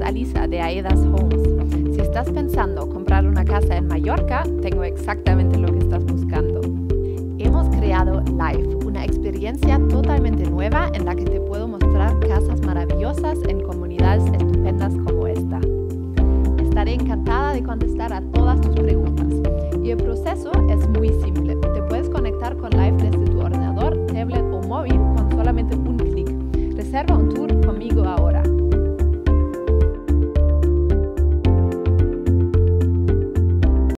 Alissa de AEDAS Homes. Si estás pensando comprar una casa en Mallorca, tengo exactamente lo que estás buscando. Hemos creado Live, una experiencia totalmente nueva en la que te puedo mostrar casas maravillosas en comunidades estupendas como esta. Estaré encantada de contestar a todas tus preguntas. Y el proceso es muy simple. Te puedes conectar con Live desde tu ordenador, tablet o móvil con solamente un clic. Reserva un tour